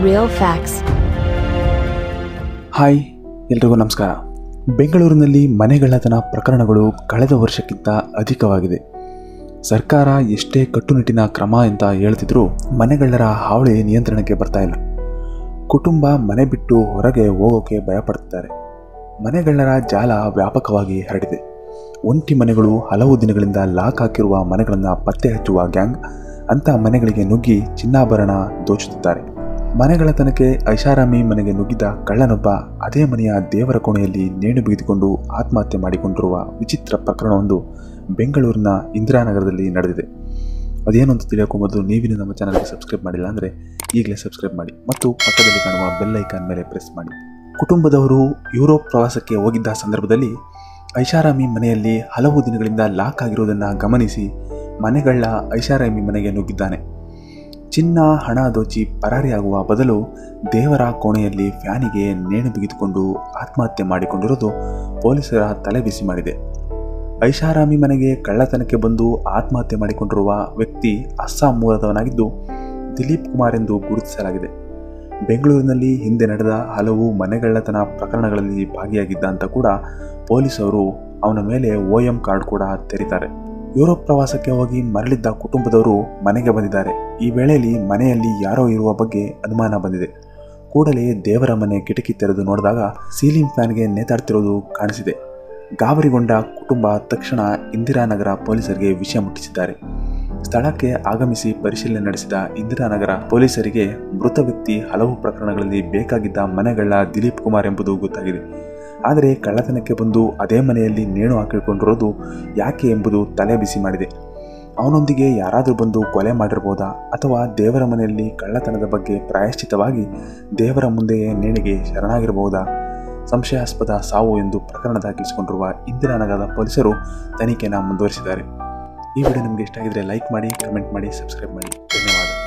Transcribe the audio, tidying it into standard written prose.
real facts. Hi, ಎಲ್ರಿಗೂ ನಮಸ್ಕಾರ. ಬೆಂಗಳೂರಿನಲ್ಲಿ ಮನೆಗಳ್ಳತನ ಪ್ರಕರಣಗಳು ಕಳೆದ ವರ್ಷಕ್ಕಿಂತ ಅಧಿಕವಾಗಿದೆ. ಸರ್ಕಾರ ಎಷ್ಟೇ ಕಟ್ಟುನಿಟ್ಟಿನ ಕ್ರಮ ಅಂತ ಹೇಳ್ತಿದ್ರೂ ಮನೆಗಳ್ಳರ ಹಾವಳಿ ನಿಯಂತ್ರಣಕ್ಕೆ ಬರ್ತಾ ಇಲ್ಲ. ಕುಟುಂಬ ಮನೆ ಬಿಟ್ಟು ಹೊರಗೆ ಹೋಗೋಕೆ ಭಯಪಡ್ತಿದ್ದಾರೆ. ಮನೆಗಳ್ಳರ ಜಾಲ ವ್ಯಾಪಕವಾಗಿ ಹರಡಿದೆ. ಒಂಟಿ ಮನೆಗಳು, ಹಲವು ದಿನಗಳಿಂದ ಲಾಕ್ ಹಾಕಿರುವ ಮನೆಗಳನ್ನು ಪತ್ತೆ ಹಚ್ಚುವ ಗ್ಯಾಂಗ್ ಅಂಥ ಮನೆಗಳಿಗೆ ನುಗ್ಗಿ ಚಿನ್ನಾಭರಣ ದೋಚುತ್ತಿದ್ದಾರೆ. ಮನೆಗಳ್ಳತನಕ್ಕೆ ಐಷಾರಾಮಿ ಮನೆಗೆ ನುಗ್ಗಿದ ಕಳ್ಳನೊಬ್ಬ ಅದೇ ಮನೆಯ ದೇವರ ಕೋಣೆಯಲ್ಲಿ ನೇಣು ಬಿಗಿದುಕೊಂಡು ಆತ್ಮಹತ್ಯೆ ಮಾಡಿಕೊಂಡಿರುವ ವಿಚಿತ್ರ ಪ್ರಕರಣವೊಂದು ಬೆಂಗಳೂರಿನ ಇಂದಿರಾನಗರದಲ್ಲಿ ನಡೆದಿದೆ. ಅದೇನು ಅಂತ ತಿಳಿಯೋಕೆ ಮೊದಲು ನೀವಿನ ನಮ್ಮ ಚಾನಲ್ಗೆ ಸಬ್ಸ್ಕ್ರೈಬ್ ಮಾಡಿಲ್ಲ ಅಂದರೆ ಈಗಲೇ ಸಬ್ಸ್ಕ್ರೈಬ್ ಮಾಡಿ ಮತ್ತು ಪಕ್ಕದಲ್ಲಿ ಕಾಣುವ ಬೆಲ್ ಐಕಾನ್ ಮೇಲೆ ಪ್ರೆಸ್ ಮಾಡಿ. ಕುಟುಂಬದವರು ಯುರೋಪ್ ಪ್ರವಾಸಕ್ಕೆ ಹೋಗಿದ್ದ ಸಂದರ್ಭದಲ್ಲಿ ಐಷಾರಾಮಿ ಮನೆಯಲ್ಲಿ ಹಲವು ದಿನಗಳಿಂದ ಲಾಕ್ ಆಗಿರುವುದನ್ನು ಗಮನಿಸಿ ಮನೆಗಳ್ಳ ಐಷಾರಾಮಿ ಮನೆಗೆ ನುಗ್ಗಿದ್ದಾನೆ. ಚಿನ್ನ, ಹಣ ದೋಚಿ ಪರಾರಿಯಾಗುವ ಬದಲು ದೇವರ ಕೋಣೆಯಲ್ಲಿ ಫ್ಯಾನಿಗೆ ನೇಣು ಬಿಗಿದುಕೊಂಡು ಆತ್ಮಹತ್ಯೆ ಮಾಡಿಕೊಂಡಿರುವುದು ಪೊಲೀಸರ ತಲೆ ಬಿಸಿ ಮಾಡಿದೆ. ಐಷಾರಾಮಿ ಮನೆಗೆ ಕಳ್ಳತನಕ್ಕೆ ಬಂದು ಆತ್ಮಹತ್ಯೆ ಮಾಡಿಕೊಂಡಿರುವ ವ್ಯಕ್ತಿ ಅಸ್ಸಾಂ ಮೂಲದವನಾಗಿದ್ದು ದಿಲೀಪ್ ಕುಮಾರ್ ಎಂದು ಗುರುತಿಸಲಾಗಿದೆ. ಬೆಂಗಳೂರಿನಲ್ಲಿ ಹಿಂದೆ ನಡೆದ ಹಲವು ಮನೆಗಳ್ಳತನ ಪ್ರಕರಣಗಳಲ್ಲಿ ಭಾಗಿಯಾಗಿದ್ದ ಅಂತ ಕೂಡ ಪೊಲೀಸರು ಅವನ ಮೇಲೆ OM ಕಾರ್ಡ್ ಕೂಡ ತೆರೀತಾರೆ. ಯುರೋಪ್ ಪ್ರವಾಸಕ್ಕೆ ಹೋಗಿ ಮರಳಿದ್ದ ಕುಟುಂಬದವರು ಮನೆಗೆ ಬಂದಿದ್ದಾರೆ. ಈ ವೇಳೆಯಲ್ಲಿ ಮನೆಯಲ್ಲಿ ಯಾರೋ ಇರುವ ಬಗ್ಗೆ ಅನುಮಾನ ಬಂದಿದೆ. ಕೂಡಲೇ ದೇವರ ಮನೆ ಕಿಟಕಿ ತೆರೆದು ನೋಡಿದಾಗ ಸೀಲಿಂಗ್ ಫ್ಯಾನ್ಗೆ ನೇತಾಡ್ತಿರೋದು ಕಾಣಿಸಿದೆ. ಗಾಬರಿಗೊಂಡ ಕುಟುಂಬ ತಕ್ಷಣ ಇಂದಿರಾನಗರ ಪೊಲೀಸರಿಗೆ ವಿಷಯ ಮುಟ್ಟಿಸಿದ್ದಾರೆ. ಸ್ಥಳಕ್ಕೆ ಆಗಮಿಸಿ ಪರಿಶೀಲನೆ ನಡೆಸಿದ ಇಂದಿರಾನಗರ ಪೊಲೀಸರಿಗೆ ಮೃತ ವ್ಯಕ್ತಿ ಹಲವು ಪ್ರಕರಣಗಳಲ್ಲಿ ಬೇಕಾಗಿದ್ದ ಮನೆಗಳ್ಳ ದಿಲೀಪ್ ಕುಮಾರ್ ಎಂಬುದು ಗೊತ್ತಾಗಿದೆ. ಆದರೆ ಕಳ್ಳತನಕ್ಕೆ ಬಂದು ಅದೇ ಮನೆಯಲ್ಲಿ ನೇಣು ಹಾಕಿಕೊಂಡಿರೋದು ಯಾಕೆ ಎಂಬುದು ತಲೆ ಬಿಸಿ ಮಾಡಿದೆ. ಅವನೊಂದಿಗೆ ಯಾರಾದರೂ ಬಂದು ಕೊಲೆ ಮಾಡಿರ್ಬೋದಾ ಅಥವಾ ದೇವರ ಮನೆಯಲ್ಲಿ ಕಳ್ಳತನದ ಬಗ್ಗೆ ಪ್ರಾಯಶ್ಚಿತವಾಗಿ ದೇವರ ಮುಂದೆಯೇ ನೇಣಿಗೆ ಶರಣಾಗಿರಬಹುದಾ? ಸಂಶಯಾಸ್ಪದ ಸಾವು ಎಂದು ಪ್ರಕರಣ ದಾಖಲಿಸಿಕೊಂಡಿರುವ ಇಂದಿರಾನಗರದ ಪೊಲೀಸರು ತನಿಖೆಯನ್ನು ಮುಂದುವರಿಸಿದ್ದಾರೆ. ಈ ವಿಡಿಯೋ ನಿಮಗೆ ಇಷ್ಟ ಆಗಿದ್ರೆ ಲೈಕ್ ಮಾಡಿ, ಕಮೆಂಟ್ ಮಾಡಿ, ಸಬ್ಸ್ಕ್ರೈಬ್ ಮಾಡಿ. ಧನ್ಯವಾದ.